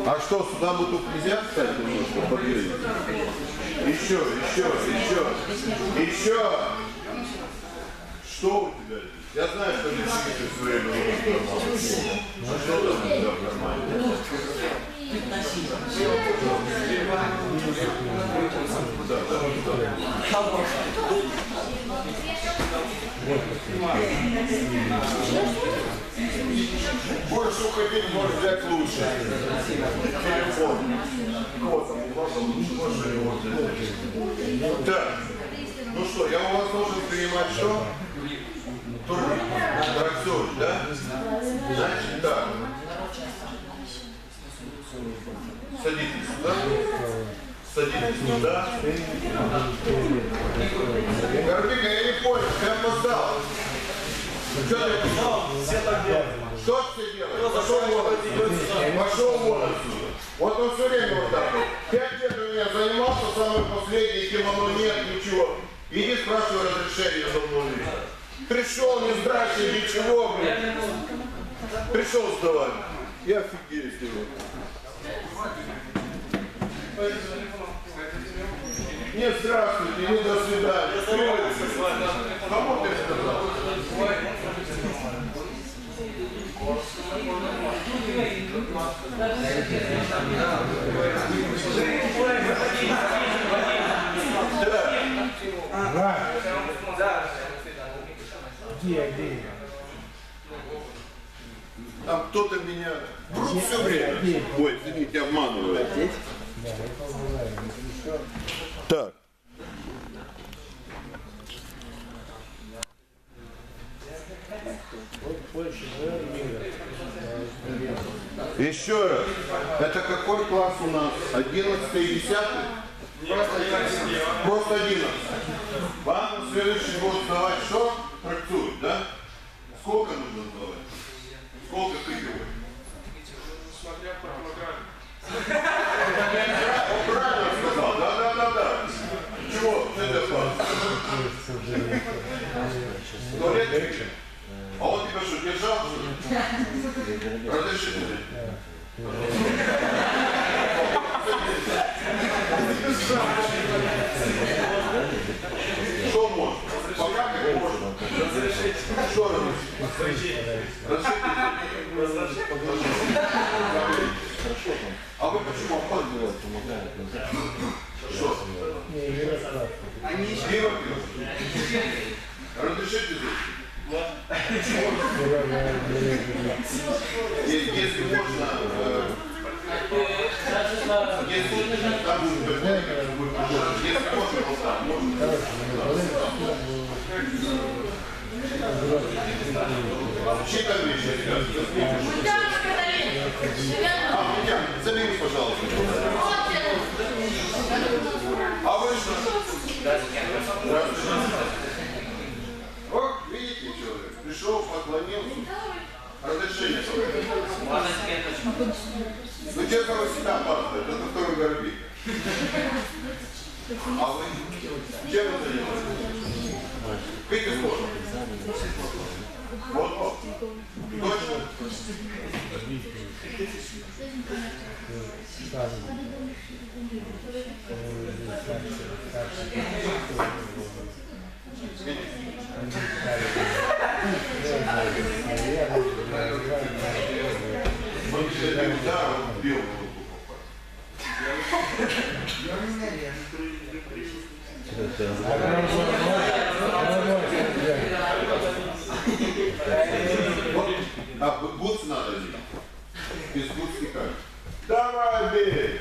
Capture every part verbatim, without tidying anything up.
А что, сюда бы тут нельзя встать немножко подвинуть? Еще, еще, еще, еще. Что у тебя здесь? Я знаю, что не сидишь все время в кармане. А что там у тебя в кармане? Да, да, да. Больше уходить, может взять лучше. Телефон. Так, ну что, я у вас должен принимать что? Траксоль, да? Значит так. Садитесь сюда. Садитесь сюда. Горбика, я не понял, ты опоздал. Что ты пошел? Все так делают. Что ты делаешь? Пошел вон отсюда. Пошел вон отсюда. Вот он все время вот так вот. Пять лет у меня занимался, самый последний, кимоно нет, ничего. Иди спрашивай разрешение за мной. Пришел, не здрасте, ничего, блин. Пришел сдавать. Я офигею с него. Не здравствуйте, не до свидания. Кому ты сказал? Да. Где, где? Там кто-то меня врут все время. Ой, извините, обманывает. Так. Еще раз. Это какой класс у нас? Одиннадцатый и десятый? Просто одиннадцатый. Вам в следующий год сдавать что? Трактует, да? Сколько нужно сдавать? Сколько копировать? Смотря по программе. Он правильно сказал, да, да, да, да. Чего? Что это класс? Сто лет? А он тебя что, держал? Разреши тебе. Что можно? Пока как можно. Что разрешить? Разрешить? А вы почему опаздываете? Что? Пиво пьете? Разрешите здесь? Если можно, если там будет если можно, можно. Чьи там вещи? А, меня, заберите, пожалуйста. А вы что? Вот, видите, человек, пришел, поклонился, разрешение попросил. Ну, честно, вы всегда опаздываете, это второй Горбик. А вы? Чем вы занимаетесь? Пейте сложно. Вот, вот. Точно? Да, он бил руку А, бутс надо ли? Без бутс не как. Давай, бей!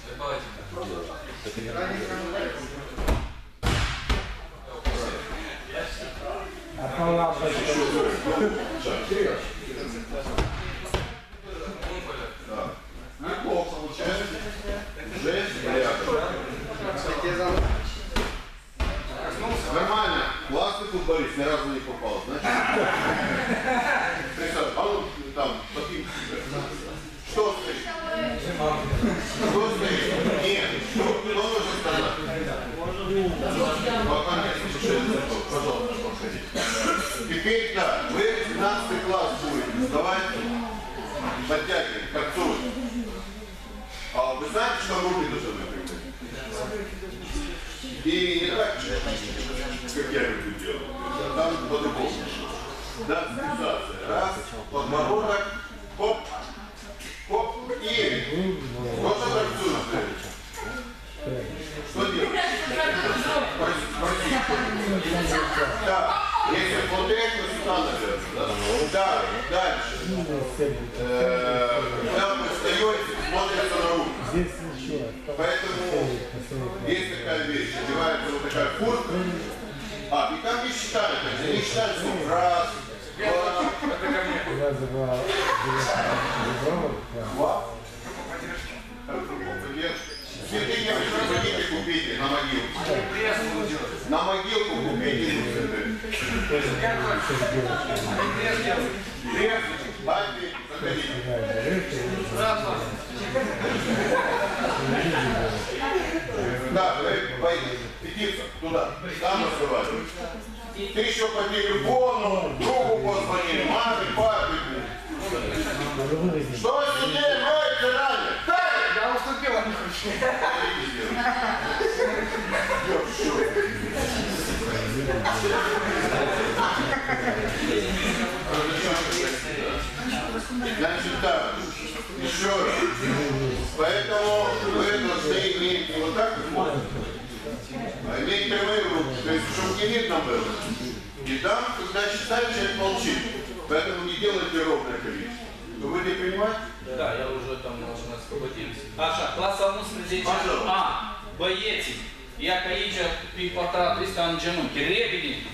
А по лампочке. Неплохо получается. Жесть, порядок. Нормально. Классный футболист, ни разу не попал, значит. Представь, а он там, таким. Что стоит? Что стоит? Нет, что, что нужно сказать? Пока нет, пожалуйста, подходите. Теперь так, вы двенадцатый класс будете сдавать, подтягивать, кольцуют. вы знаете, что руки должны прикрыть? И не так, как я люблю делать. Там по-другому. Да, фиксация. Раз, подбородок, хоп, хоп, и вот это отсюда. Что делать? Да, если вот это сюда, наверное. Да, дальше. Когда вы встаете, смотрите на руку. Поэтому есть такая вещь, одевается вот такая куртка. А, и там не считают, не считают звук. Раз, два, цветы не хотите купите на могилку. На могилку купите. Бабки, заходите. Да, вы петиция туда, там разговаривай. Ты еще по телефону, другу позвони, маме, папе. Что сидели, мойте ранее? Я уступила, не хочу. Значит так, еще раз. Поэтому вы должны иметь не вот так вот, а иметь прямые руки, то есть чтобы не видно было. И там, когда считаешь, человек молчит. Поэтому не делайте ровное количество. Вы не понимаете? Да, я уже там можна освободились. Аша, класа мусить А, боєці, яка їжа півтора триста анджану, керебіні.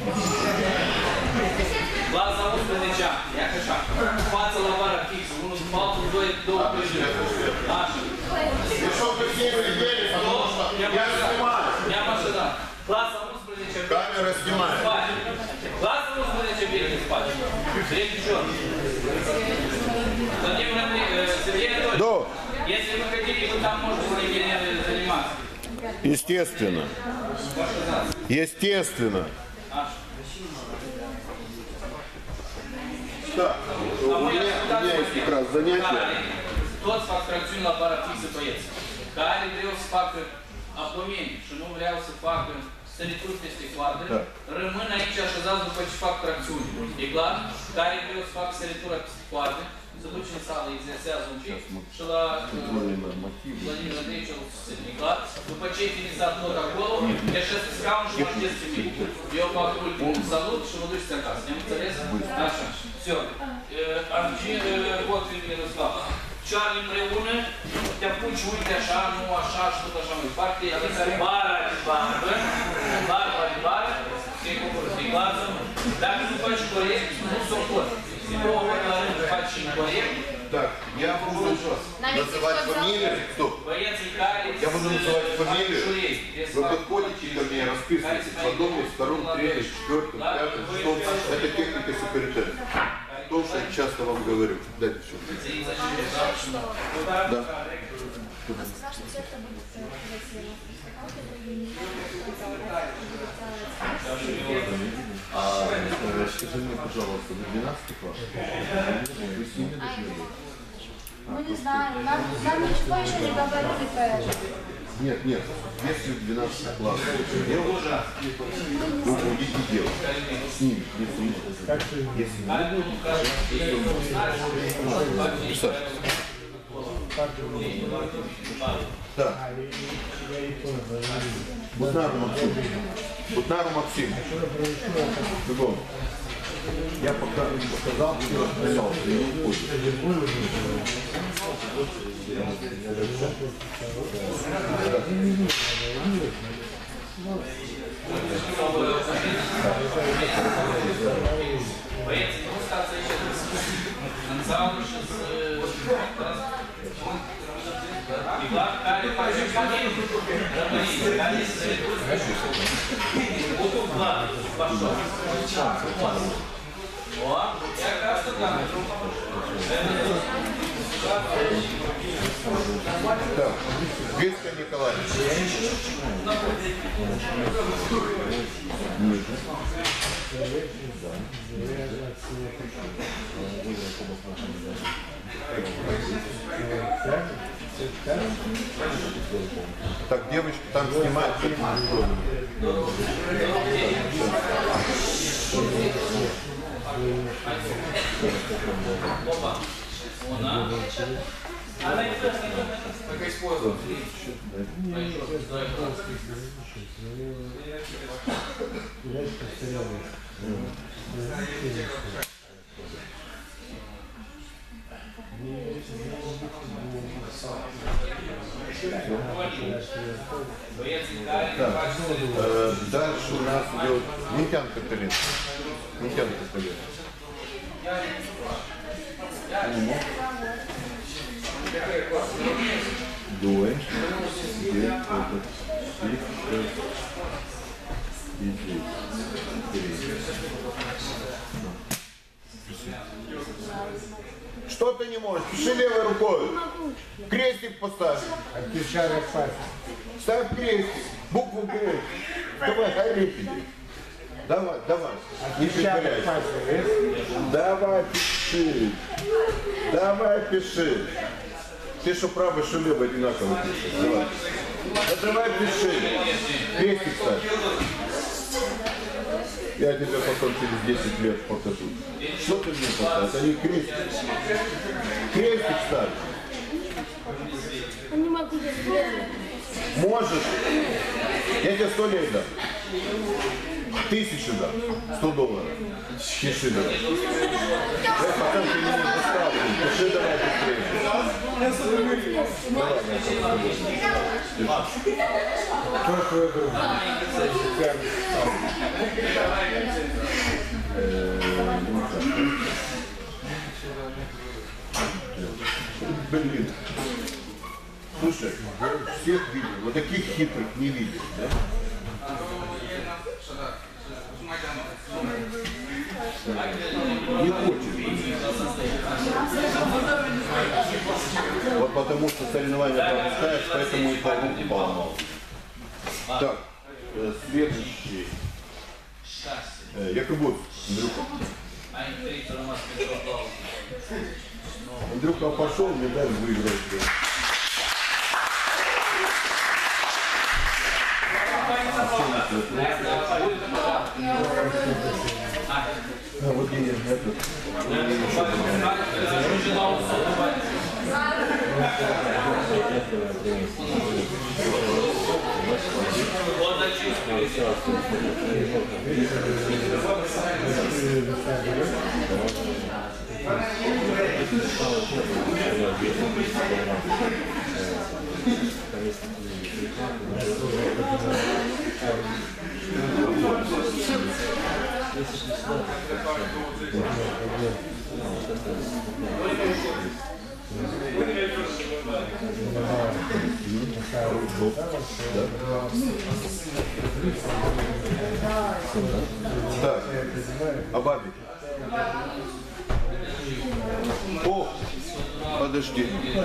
Класа мусить яка ша. Пацала вара фікс, воно палку двоє до прижив. Аша. И чтобы вы все видели, потому что я снимаю. Я машина. Класа мусить Камера снимает. спать. Класа мусить бігти спать. Третий черт. Владимир Андреевич, Сергей Анатольевич, Да. если вы хотите, вы там можете с ними заниматься. Естественно. Естественно. Так, у А мы меня, у меня есть как раз занятие. Тот факт реакційного апарату боється. Карі дивився факти апомінь, що ну виявився факти середкутності квадри, Рими на інша, що завжди хоч факт реакційний. І клад, Карі дивився факт середкутності квадри, Задучен сало из связан фиг, что Владимир Андреевич Никлад, вы почете не за одно голову, я сейчас скажу, что ваш детский миг. Его патруль салут, что вы дышите заказ. Не интересно? Наша. Все. Анджи, вот Ярослав. Чарли Мреуне, я пучу и așa, nu așa, și tot așa mai departe. Bara, bara, bara, bara, se cumpără sticlață. Dacă nu faci corect, nu s-o pot. Si două ori la rând faci incorrect. Так, я буду называть фамилию. Стоп. Боец Икарий. Я буду называть фамилию. Вы подходите ко мне, расписываете по дому, втором, третьем, четвертом, пятом, шестом. Это техника суперитета. То, что я часто вам говорю. Дайте все. Да. А скажи мне, пожалуйста, вы двенадцатый класс? Вы с ними должны быть? Ну не знаю, нам, нам ничего еще не говорили по этому. Нет, нет, если в двенадцатый класс делать, вы будете делать. С ними, не с ними. Если не будете, Саша. Так. Бутнару Максим. Бутнару Максим. Бегом. Я пока сказал, что рассказал, что не уходит. Боец, ну статься еще Ансаур сейчас и глав Кали пачек камин Романи, Кали Бутук глав пошел. О, я кажется там. Так, Виска Николаевич. Так, девочки там снимают. Вона. Она не Только использовал. Так, э, дальше у нас идет Митянка Каталин. Митянка Каталин. Двое. Здесь, этот, здесь, и здесь. Три. Что ты не можешь? Пиши левой рукой. Крестик поставь. Отпечаток пальца. Ставь крестик. Букву Г. Давай, хайрепиди. Давай, давай. Не Отпечаток притворяйся. пальца есть? Давай пиши. Давай пиши. Ты что правый, что левый одинаково пишешь. Давай. Да давай пиши. Крестик ставь. Я тебе потом через десять лет покажу. Что ты мне поставишь? Это не крестик. Крестик ставь. Не могу сделать. Можешь. Я тебе сто лет дам. Тысячу дам. Сто долларов. Пиши давай. Я потом ты меня не поставлю. Пиши давай быстрее. Кто твой друг? Блин. Слушай, всех видел. Вот таких хитрых не видел, да? Не хочет. Вот потому что соревнования пропускаешь, поэтому и по руку поломал. Так, э, следующий. Э, Якубов, Андрюха. Андрюха пошел, медаль выиграл. А вот я этот. Так, Абаби. О, подожди.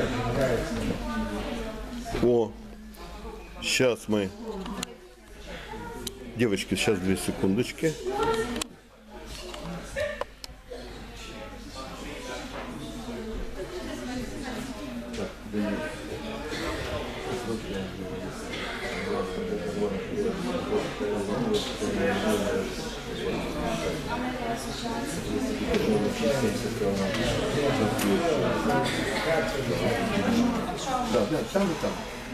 О, сейчас мы. Девочки, сейчас две секундочки. Да, да, там и там.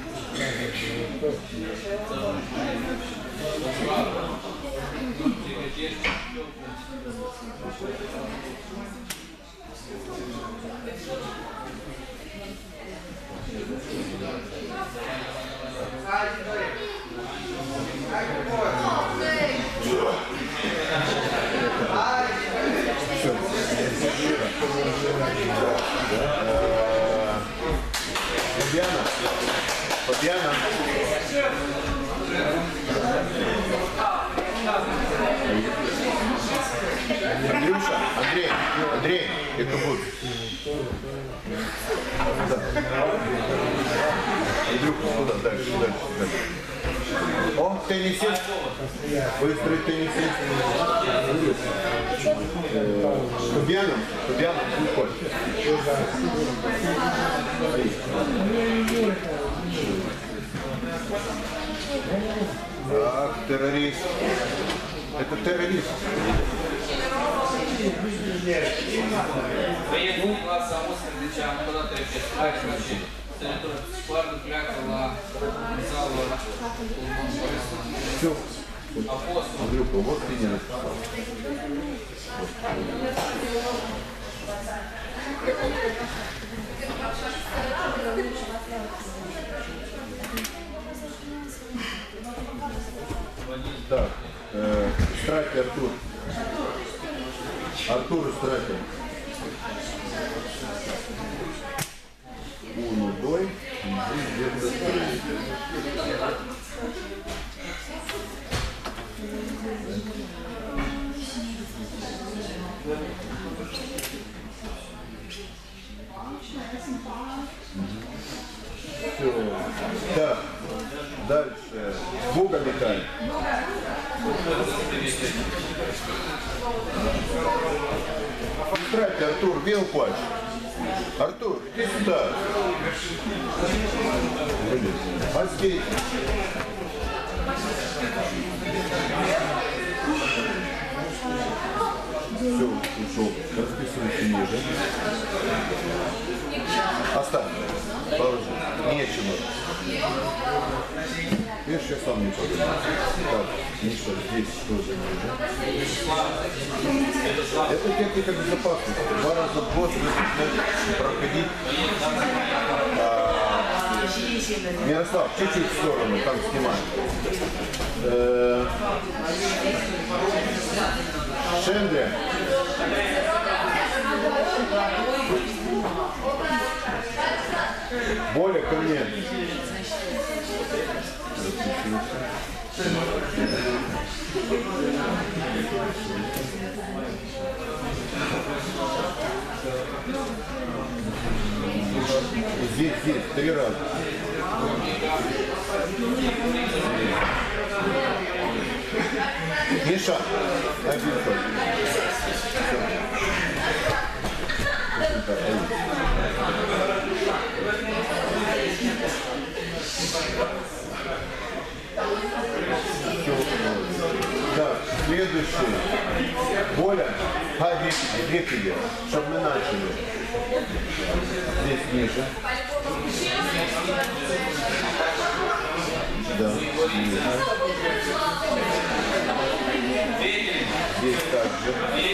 Фабиана, Фабиана. Андрюша, Андрей, Андрей, это будет. Да. Андрюха, куда? Дальше, дальше, дальше. О, теннисист. Быстрый теннисист. Фабиана, Фабиана, не хочешь. террорист. Это террорист. Воєнний клас самосердича, подати речі, територію складу клякала зала Все. апостол. Андрюха, вот ты не написал. Так, э, Страйки Артур. Артур Страйки. Уну дой, здесь где-то Все. Так, дальше. Бога летает. Кстати, Артур, бел плащ. Артур, иди сюда. А здесь? Все, ушел. Расписывайся ниже. Оставь. Положи. Нечего. Видишь, я сам не подумал. Так, Миша, здесь тоже ниже. Это техника безопасности. Два раза в год вы должны проходить. А, Мирослав, чуть-чуть в сторону, там снимаем. Э, Шендре. Боля, ко мне. Здесь, здесь, три раза. Миша, один только. Так, следующий. Боля, а, рефиги, чтобы мы начали. Здесь ниже. Да, ниже. Здесь также.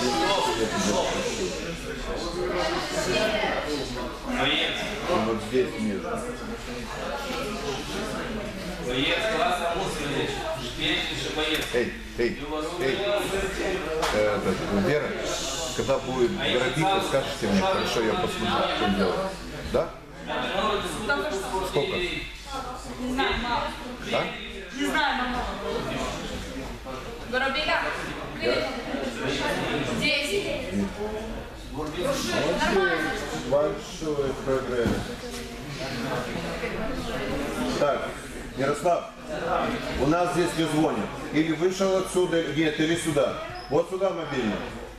И вот здесь ниже. Боец класса Мусорович, шпильнейший боец. Эй, эй, эй. Э, это, Вера, когда будет городиться, скажете мне, хорошо, я посмотрю, что делать. Да? Сколько? Не знаю, мама. Да? Не знаю, мама. Горобика? Здесь. Молодец, большой прогресс. Так, Ярослав, у нас здесь не звонят. Или вышел отсюда, нет, или сюда. Вот сюда мобильный.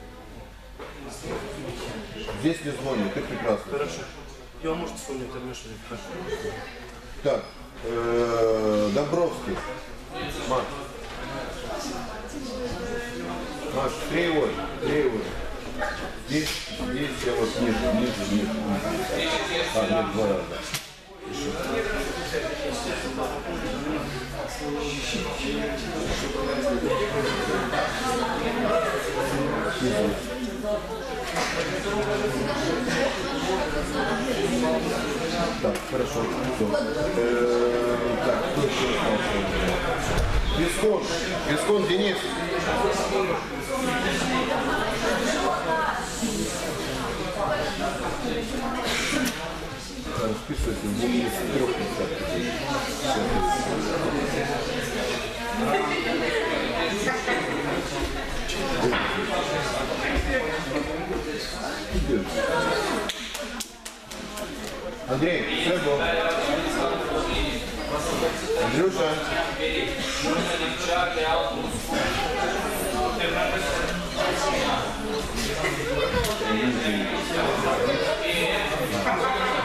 Здесь не звонят, ты прекрасно. Хорошо. Я, может, вспомнить, это Миша. Так, э, Домбровский. Маш. Маш, кривой, кривой. Здесь, здесь я вот ниже, ниже, ниже. А, нет, два раза. Еще. Так, хорошо. Э, так, кто еще остался? Пескон. Пескон Денис. Расписывайте в двух из трех Андрей, все было. Андрюша. Thank you.